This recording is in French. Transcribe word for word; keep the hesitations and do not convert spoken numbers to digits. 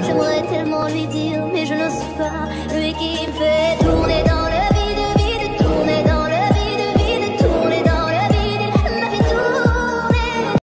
J'aimerais tellement lui dire, mais je n'ose pas. Lui qui me fait tout.